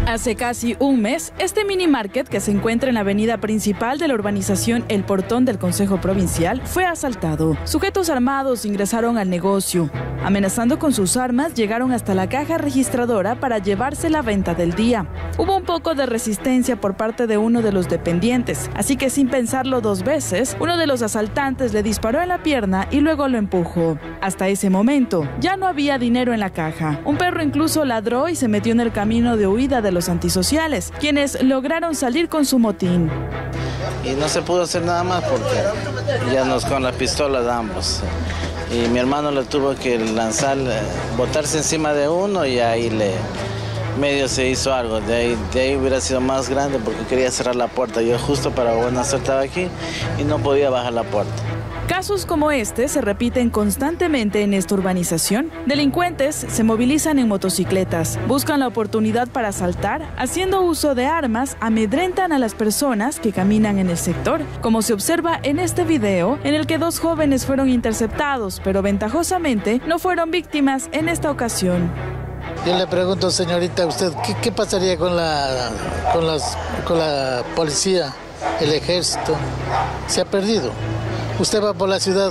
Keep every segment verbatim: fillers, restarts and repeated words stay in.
Hace casi un mes, este mini market que se encuentra en la avenida principal de la urbanización El Portón del Concejo Provincial fue asaltado. Sujetos armados ingresaron al negocio. Amenazando con sus armas, llegaron hasta la caja registradora para llevarse la venta del día. Hubo un poco de resistencia por parte de uno de los dependientes, así que sin pensarlo dos veces, uno de los asaltantes le disparó en la pierna y luego lo empujó. Hasta ese momento, ya no había dinero en la caja. Un perro incluso ladró y se metió en el camino de huida de los antisociales, quienes lograron salir con su motín. Y no se pudo hacer nada más porque ya nos con la pistola damos. Y mi hermano le tuvo que lanzar, botarse encima de uno y ahí le medio se hizo algo. De ahí, de ahí hubiera sido más grande porque quería cerrar la puerta. Yo justo para buena suerte estaba aquí y no podía bajar la puerta. Casos como este se repiten constantemente en esta urbanización. Delincuentes se movilizan en motocicletas, buscan la oportunidad para asaltar, haciendo uso de armas, amedrentan a las personas que caminan en el sector, como se observa en este video, en el que dos jóvenes fueron interceptados, pero ventajosamente no fueron víctimas en esta ocasión. Yo le pregunto, señorita, ¿usted qué, qué pasaría con la, con, las, con la policía, el ejército? Se ha perdido. Usted va por la ciudad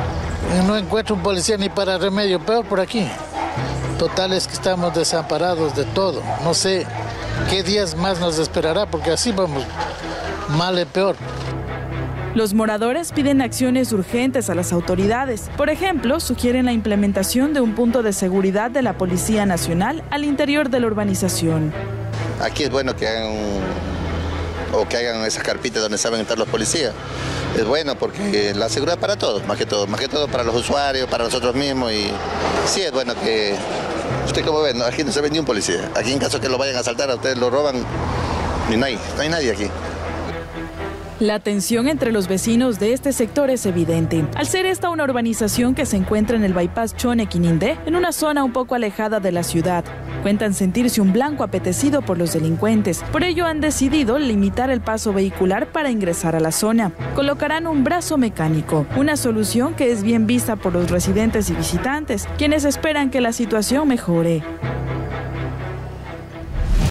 y no encuentra un policía ni para remedio, peor por aquí. Total es que estamos desamparados de todo. No sé qué días más nos esperará, porque así vamos mal y peor. Los moradores piden acciones urgentes a las autoridades. Por ejemplo, sugieren la implementación de un punto de seguridad de la Policía Nacional al interior de la urbanización. Aquí es bueno que hagan un, o que hagan esas carpitas donde saben estar los policías. Es bueno porque la seguridad para todos, más que todo, más que todo para los usuarios, para nosotros mismos, y sí es bueno que, usted como ve, aquí no se ve ni un policía, aquí en caso que lo vayan a asaltar a ustedes lo roban y no hay, no hay nadie aquí. La tensión entre los vecinos de este sector es evidente. Al ser esta una urbanización que se encuentra en el bypass Chone-Quinindé, en una zona un poco alejada de la ciudad, cuentan sentirse un blanco apetecido por los delincuentes. Por ello han decidido limitar el paso vehicular para ingresar a la zona. Colocarán un brazo mecánico, una solución que es bien vista por los residentes y visitantes, quienes esperan que la situación mejore.